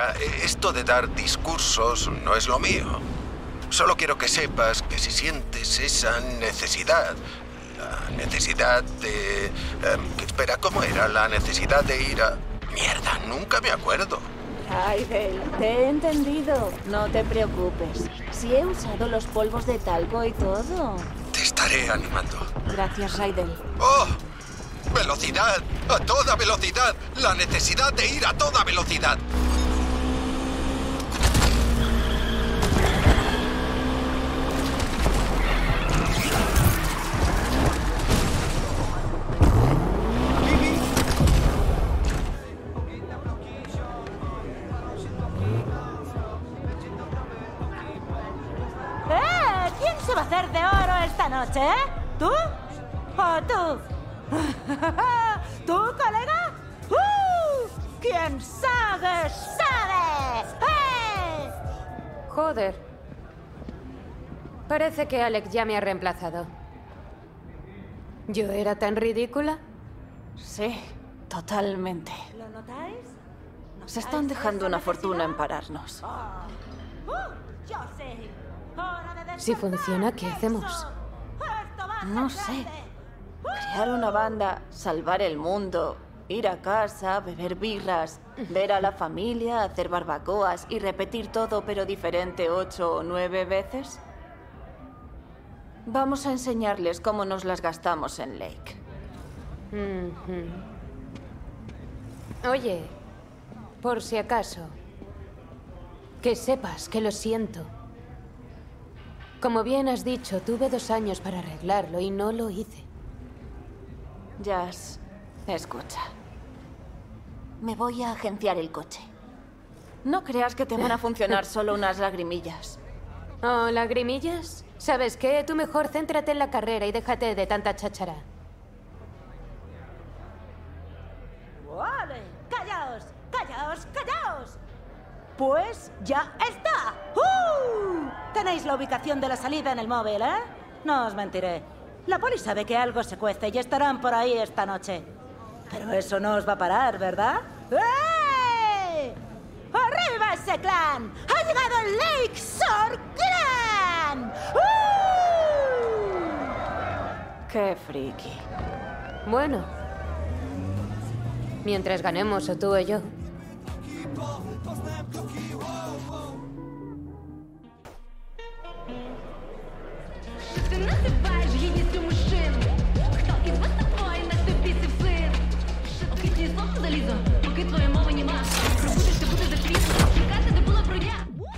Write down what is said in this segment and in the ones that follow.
Mira, esto de dar discursos no es lo mío. Solo quiero que sepas que si sientes esa necesidad, la necesidad de... espera, ¿cómo era? La necesidad de ir a... Mierda, nunca me acuerdo. Raidel, te he entendido. No te preocupes. Si he usado los polvos de talco y todo. Te estaré animando. Gracias, Raidel. ¡Oh! ¡Velocidad! ¡A toda velocidad! ¡La necesidad de ir a toda velocidad! ¿Quién se va a hacer de oro esta noche, ¿Tú? ¿O tú? ¿Tú, colega? ¡Quien sabe, sabe! Joder. Parece que Alex ya me ha reemplazado. ¿Yo era tan ridícula? Sí, totalmente. ¿Lo notáis? Se están dejando una fortuna en pararnos. Yo sé. Si funciona, ¿qué hacemos? No sé. Crear una banda, salvar el mundo, ir a casa, beber birras, ver a la familia, hacer barbacoas y repetir todo pero diferente 8 o 9 veces. Vamos a enseñarles cómo nos las gastamos en Lake. Oye, por si acaso, que sepas que lo siento. Como bien has dicho, tuve 2 años para arreglarlo y no lo hice. Jazz, escucha. Me voy a agenciar el coche. No creas que te van a funcionar solo unas lagrimillas. ¿Oh, lagrimillas? ¿Sabes qué? Tú mejor céntrate en la carrera y déjate de tanta cháchara. Vale, callaos, callaos, callaos. Pues ya está. Tenéis la ubicación de la salida en el móvil, ¿eh? No os mentiré. La poli sabe que algo se cuece y estarán por ahí esta noche. Pero eso no os va a parar, ¿verdad? ¡Eh! ¡Arriba ese clan! ¡Ha llegado el Lakeshore Clan! Qué friki. Bueno, mientras ganemos o tú o yo. Ти називаєш гідністю мужчин. Хто із вас такої на тобі сипсин? Оскільки слово залізо, поки твоєї мови нема. Пробудеш ти бути за світом, чекати не було броня.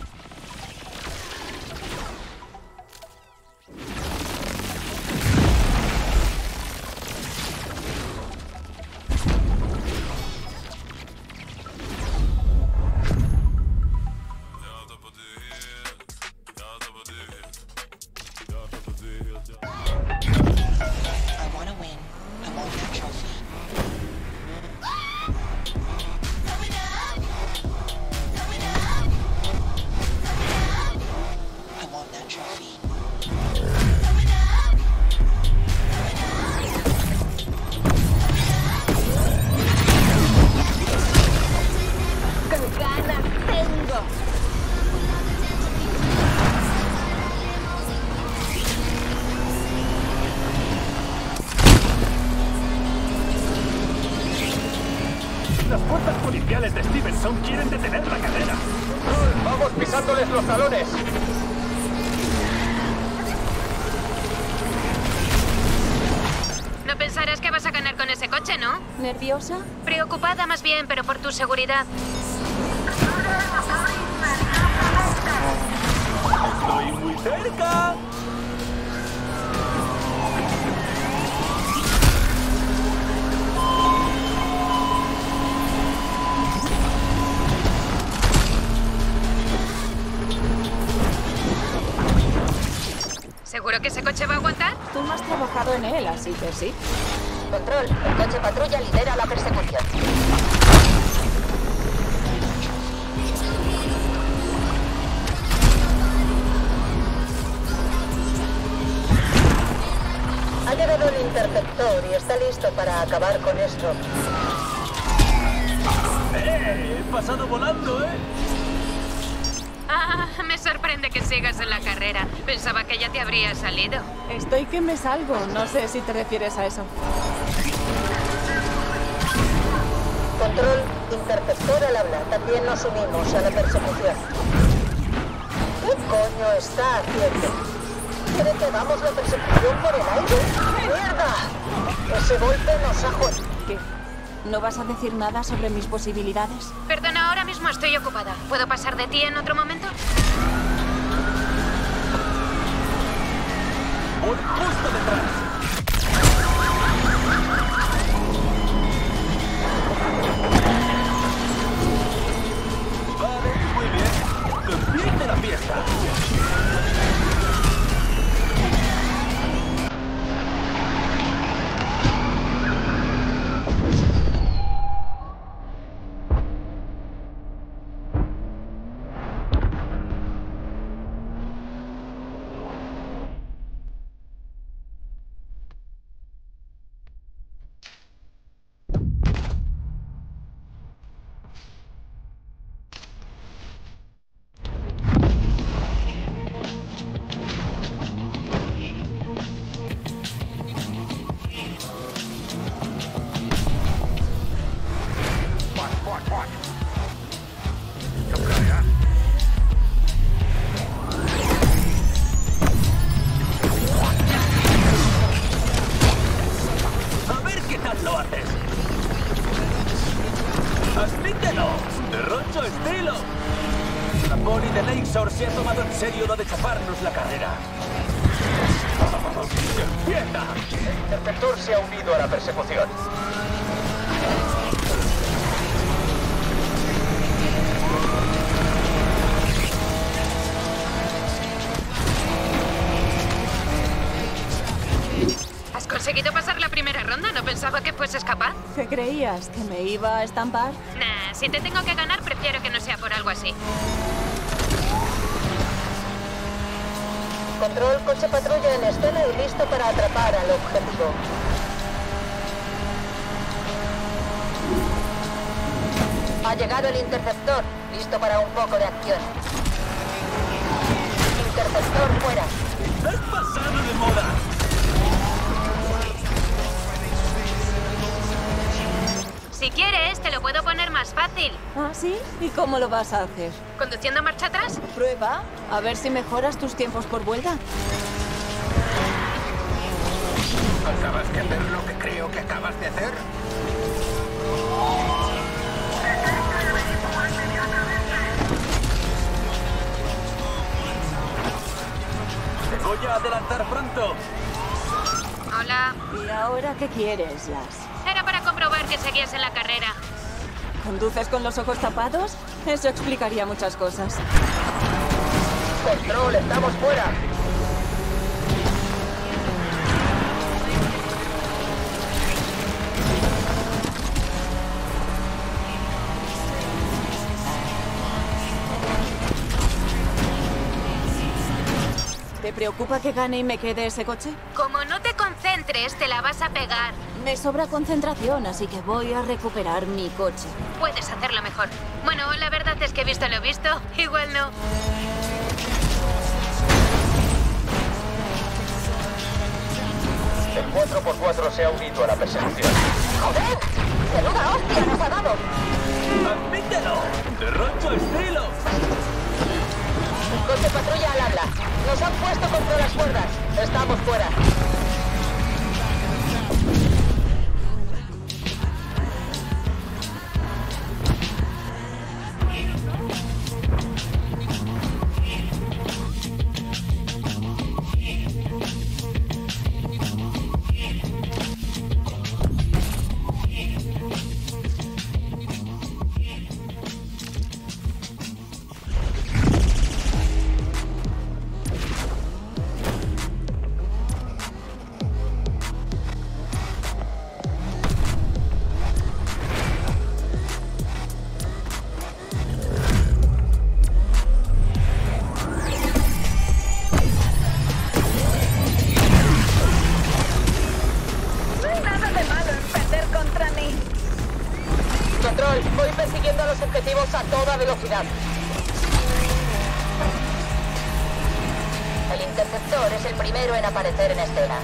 Las fuerzas policiales de Stevenson quieren detener la carrera. ¡Vamos pisándoles los talones! No pensarás que vas a ganar con ese coche, ¿no? ¿Nerviosa? Preocupada más bien, pero por tu seguridad. ¡Estoy muy cerca! ¿Seguro que ese coche va a aguantar? Tú no has trabajado en él, así que sí. Control, el coche patrulla lidera la persecución. Ha llegado el interceptor y está listo para acabar con esto. He pasado volando, ¿eh? Ah, me sorprende que sigas en la carrera. Pensaba que ya te habría salido. Estoy que me salgo. No sé si te refieres a eso. Control, interceptor al habla. También nos unimos a la persecución. ¿Qué coño está haciendo? ¿Cree que vamos la persecución por el aire? ¡Mierda! Ese golpe nos ha jodido. ¿Qué? ¿No vas a decir nada sobre mis posibilidades? Perdona, ahora mismo estoy ocupada. ¿Puedo pasar de ti en otro momento? Voy justo detrás. Vale, muy bien. ¡Que empiece la fiesta! A ver qué tal lo haces. ¡Admítelo! ¡Derrocho estilo! La poli de Lakeshore se ha tomado en serio lo de chaparnos la carrera. ¡Empieza! El interceptor se ha unido a la persecución. ¿Has conseguido pasar la primera ronda? No pensaba que fueses capaz. ¿Qué creías? ¿Que me iba a estampar? Nah, si te tengo que ganar, prefiero que no sea por algo así. Control, coche patrulla en escena y listo para atrapar al objetivo. Ha llegado el interceptor, listo para un poco de acción. Interceptor fuera. ¡Estás pasado de moda! Si quieres, te lo puedo poner más fácil. ¿Ah, sí? ¿Y cómo lo vas a hacer? ¿Conduciendo marcha atrás? Prueba, a ver si mejoras tus tiempos por vuelta. ¿Acabas de hacer lo que creo que acabas de hacer? ¡Te voy a adelantar pronto! Hola. ¿Y ahora qué quieres, Las? Era para comprobar que seguías en la carrera. ¿Conduces con los ojos tapados? Eso explicaría muchas cosas. Control, estamos fuera. ¿Te preocupa que gane y me quede ese coche? Como no te concentres, te la vas a pegar. Me sobra concentración, así que voy a recuperar mi coche. Puedes hacerlo mejor. Bueno, la verdad es que visto lo visto, igual no. El 4x4 se ha unido a la persecución. ¡Joder! ¡Menuda hostia nos ha dado! ¡Admítelo! ¡Derrocho estilo! Coche patrulla al habla. Nos han puesto contra las cuerdas. Estamos fuera. Vamos a toda velocidad. El interceptor es el primero en aparecer en escena.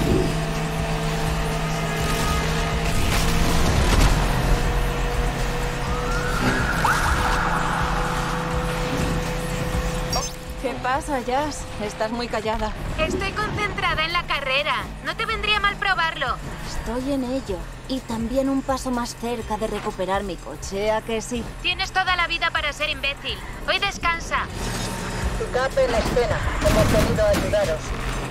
¿Qué pasa, Jazz? Estás muy callada. Estoy concentrada en la carrera. No te vendría mal probarlo. Estoy en ello. Y también un paso más cerca de recuperar mi coche, ¿a que sí? Tienes toda la vida para ser imbécil. Hoy descansa. Pick-up en la escena. Hemos venido a ayudaros.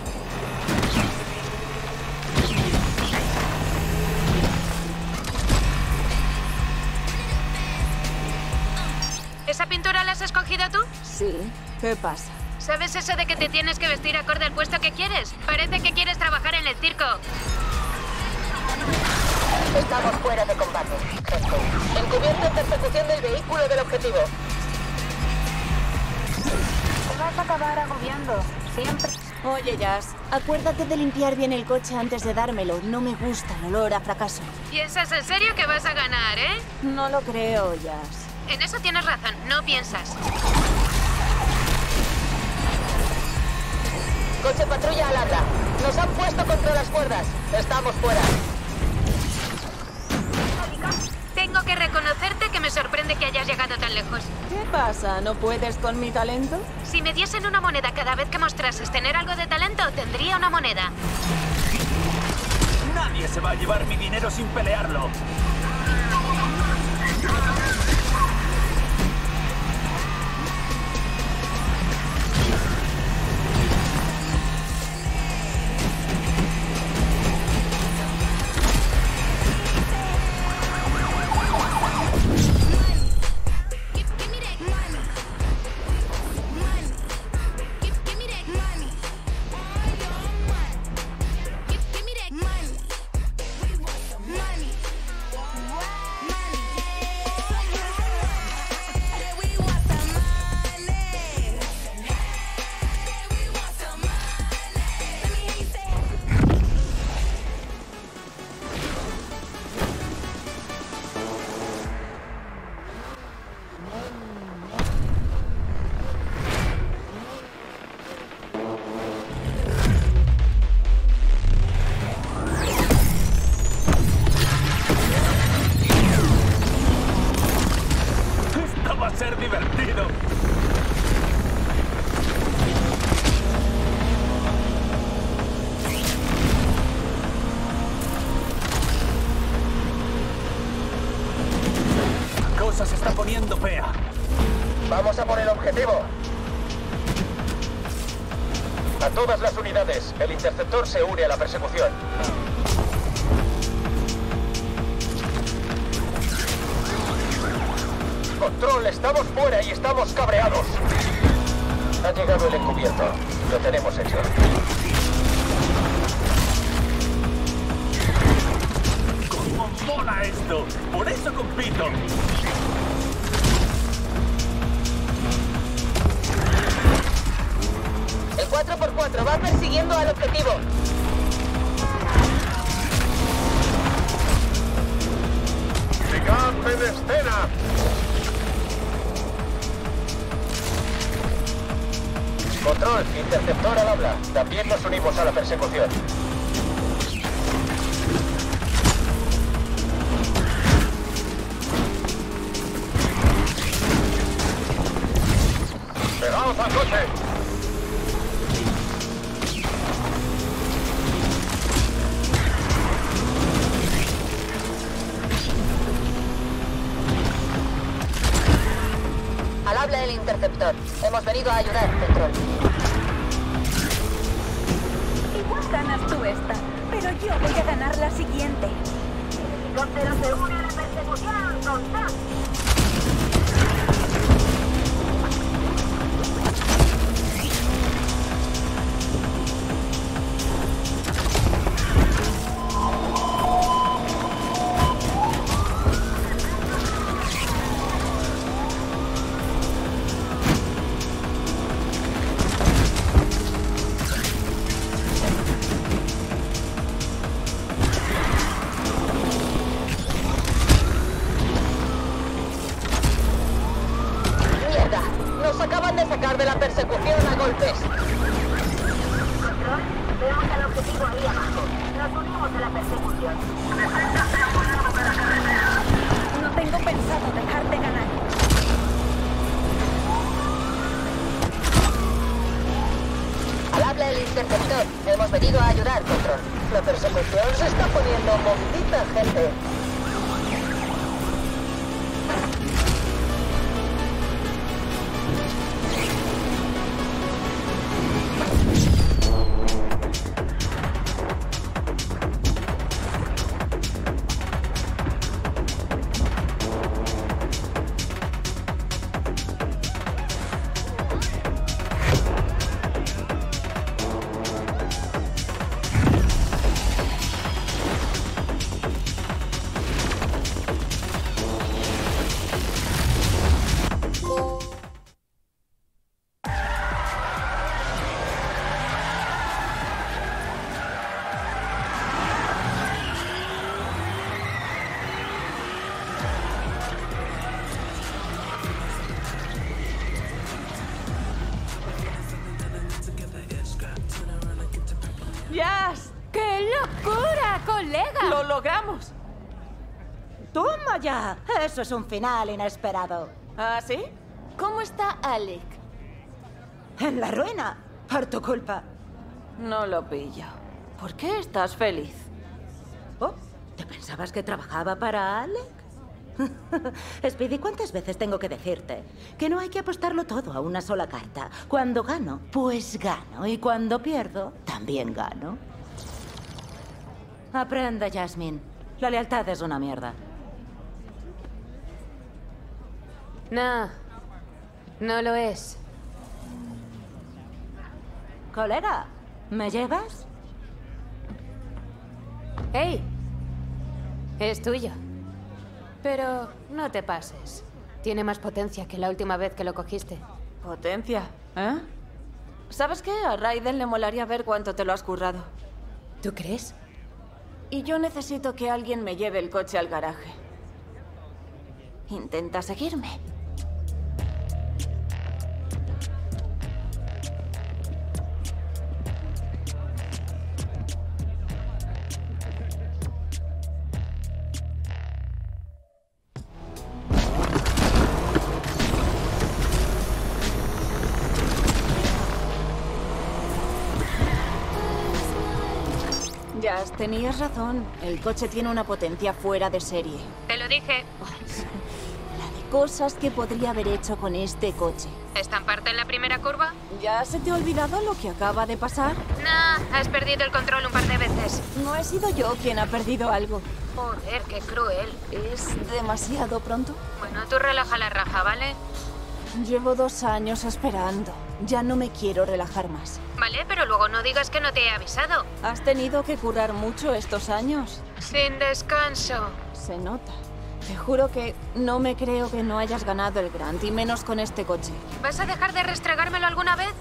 ¿Esa pintura la has escogido tú? Sí. ¿Qué pasa? ¿Sabes eso de que te tienes que vestir acorde al puesto que quieres? Parece que quieres trabajar en el circo. Estamos fuera de combate, gente. Encubierto en persecución del vehículo del objetivo. Te vas a acabar agobiando. Siempre. Oye, Jazz, acuérdate de limpiar bien el coche antes de dármelo. No me gusta el olor a fracaso. ¿Piensas en serio que vas a ganar, eh? No lo creo, Jazz. En eso tienes razón, no piensas. Coche patrulla al habla. Nos han puesto contra las cuerdas. Estamos fuera. Tengo que reconocerte que me sorprende que hayas llegado tan lejos. ¿Qué pasa? ¿No puedes con mi talento? Si me diesen una moneda cada vez que mostrases tener algo de talento, tendría una moneda. Nadie se va a llevar mi dinero sin pelearlo. Ser divertido. La cosa se está poniendo fea. Vamos a por el objetivo. A todas las unidades, el interceptor se une a la persecución. Control, estamos fuera y estamos cabreados. Ha llegado el encubierto. Lo tenemos hecho. ¿Cómo mola esto? Por eso compito. El 4x4 va persiguiendo al objetivo. ¡Pick-up en escena! Control, interceptor al habla. También nos unimos a la persecución. ¡Pegaos al coche! Al habla del interceptor. Hemos venido a ayudar, Control. Igual ganas tú esta, pero yo voy a ganar la siguiente. Helicóptero se une a la persecución, tonta. persecución. No tengo pensado dejarte ganar. Al habla el interceptor. Hemos venido a ayudar, Control. La persecución se está poniendo movidita, gente. ¡Jazz! ¡Qué locura, colega! ¡Lo logramos! ¡Toma ya! Eso es un final inesperado. ¿Ah, sí? ¿Cómo está Alec? En la ruina. Por tu culpa. No lo pillo. ¿Por qué estás feliz? Oh, ¿te pensabas que trabajaba para Alec? Speedy, ¿cuántas veces tengo que decirte que no hay que apostarlo todo a una sola carta? Cuando gano, pues gano. Y cuando pierdo, también gano. Aprenda, Jasmine. La lealtad es una mierda. No, no lo es. Colega, ¿me llevas? ¡Hey! Es tuyo. Pero no te pases. Tiene más potencia que la última vez que lo cogiste. Potencia, ¿eh? ¿Sabes qué? A Raiden le molaría ver cuánto te lo has currado. ¿Tú crees? Y yo necesito que alguien me lleve el coche al garaje. Intenta seguirme. Jazz, tenías razón. El coche tiene una potencia fuera de serie. Te lo dije. La de cosas que podría haber hecho con este coche. ¿Estamparte en la primera curva? ¿Ya se te ha olvidado lo que acaba de pasar? No, has perdido el control un par de veces. No he sido yo quien ha perdido algo. Joder, qué cruel. ¿Es demasiado pronto? Bueno, tú relaja la raja, ¿vale? Llevo 2 años esperando. Ya no me quiero relajar más. Vale, pero luego no digas que no te he avisado. ¿Has tenido que currar mucho estos años? Sin descanso. Se nota. Te juro que no me creo que no hayas ganado el Grant, y menos con este coche. ¿Vas a dejar de restregármelo alguna vez?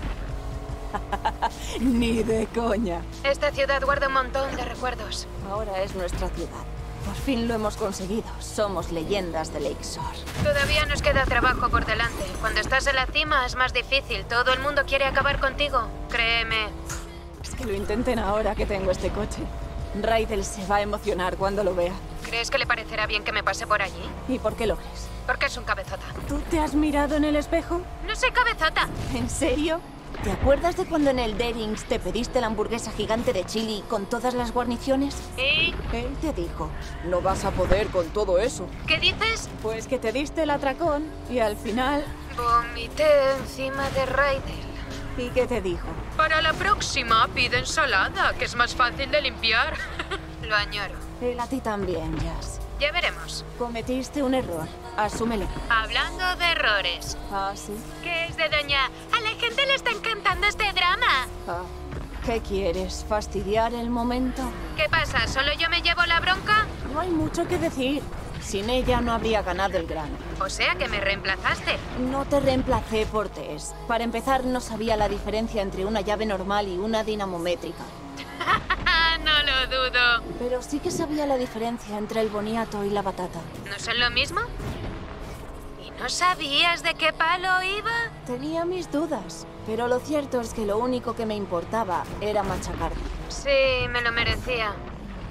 Ni de coña. Esta ciudad guarda un montón de recuerdos. Ahora es nuestra ciudad. Por fin lo hemos conseguido. Somos leyendas de Lakeshore. Todavía nos queda trabajo por delante. Cuando estás en la cima es más difícil. Todo el mundo quiere acabar contigo. Créeme. Es que lo intenten ahora que tengo este coche. Raiden se va a emocionar cuando lo vea. ¿Crees que le parecerá bien que me pase por allí? ¿Y por qué lo crees? Porque es un cabezota. ¿Tú te has mirado en el espejo? ¡No soy cabezota! ¿En serio? ¿Te acuerdas de cuando en el Derings te pediste la hamburguesa gigante de chili con todas las guarniciones? ¿Y? Él te dijo, no vas a poder con todo eso. ¿Qué dices? Pues que te diste el atracón y al final... Vomité encima de Raiden. ¿Y qué te dijo? Para la próxima pide ensalada, que es más fácil de limpiar. Lo añoro. Él a ti también, Jazz. Ya veremos. Cometiste un error. Asúmelo. Hablando de errores. Ah, sí. ¿Qué es de doña? A la gente le está encantando este drama. Ah, ¿qué quieres? ¿Fastidiar el momento? ¿Qué pasa? ¿Solo yo me llevo la bronca? No hay mucho que decir. Sin ella no habría ganado el Grant. O sea que me reemplazaste. No te reemplacé por Tess. Para empezar, no sabía la diferencia entre una llave normal y una dinamométrica. No lo dudo. Pero sí que sabía la diferencia entre el boniato y la batata. ¿No son lo mismo? ¿Y no sabías de qué palo iba? Tenía mis dudas, pero lo cierto es que lo único que me importaba era machacarte. Sí, me lo merecía.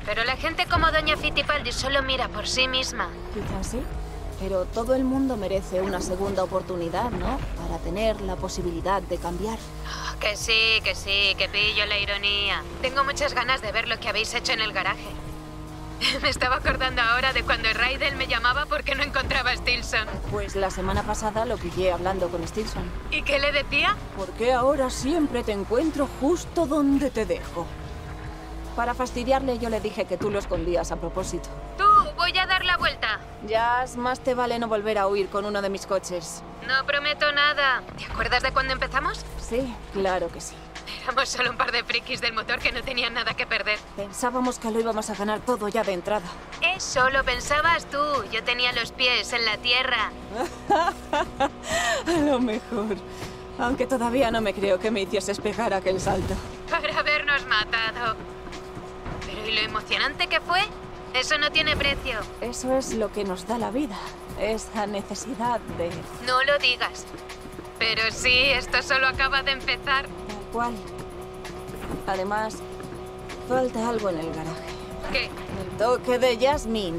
Pero la gente como Doña Fittipaldi solo mira por sí misma. Quizás sí, pero todo el mundo merece una segunda oportunidad, ¿no? Para tener la posibilidad de cambiar. Oh, que sí, que pillo la ironía. Tengo muchas ganas de ver lo que habéis hecho en el garaje. Me estaba acordando ahora de cuando Raidel me llamaba porque no encontraba a Stilson. Pues la semana pasada lo pillé hablando con Stilson. ¿Y qué le decía? ¿Por qué ahora siempre te encuentro justo donde te dejo? Para fastidiarle yo le dije que tú lo escondías a propósito. Tú, voy a dar la vuelta. Jazz, más te vale no volver a huir con uno de mis coches. No prometo nada. ¿Te acuerdas de cuando empezamos? Sí, claro que sí. Éramos solo un par de frikis del motor que no tenían nada que perder. Pensábamos que lo íbamos a ganar todo ya de entrada. Eso lo pensabas tú. Yo tenía los pies en la tierra. A lo mejor. Aunque todavía no me creo que me hicieses pegar aquel salto. Para habernos matado. Pero ¿y lo emocionante que fue? Eso no tiene precio. Eso es lo que nos da la vida. Esa necesidad de... No lo digas. Pero sí, esto solo acaba de empezar. Tal cual. Además, falta algo en el garaje. ¿Qué? El toque de Jasmine.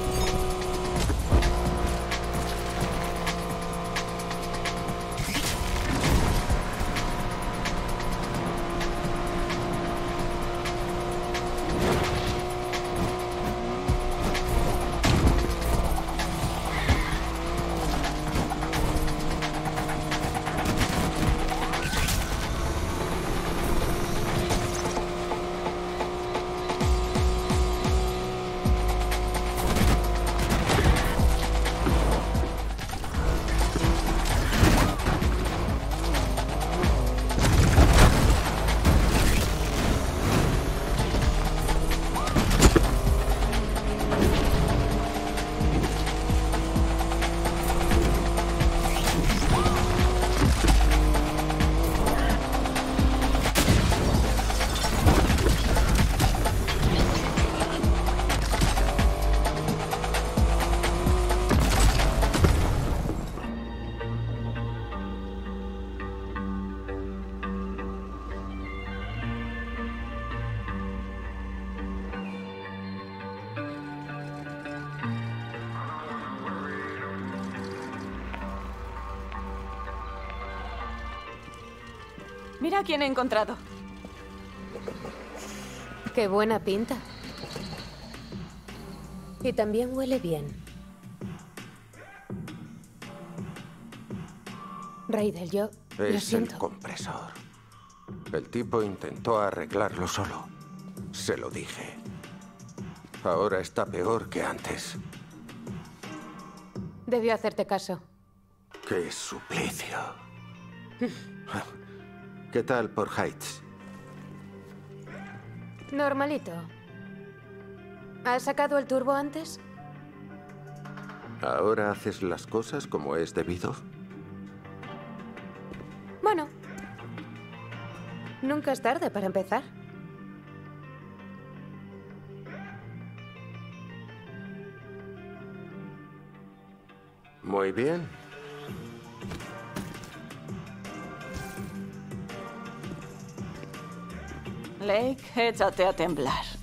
Mira quién he encontrado. Qué buena pinta. Y también huele bien. Raidel, yo lo Es el siento. compresor. El tipo intentó arreglarlo solo. Se lo dije. Ahora está peor que antes. Debió hacerte caso. ¡Qué suplicio! ¿Qué tal por Heights? Normalito. ¿Has sacado el turbo antes? ¿Ahora haces las cosas como es debido? Bueno. Nunca es tarde para empezar. Muy bien. Lake, échate a temblar.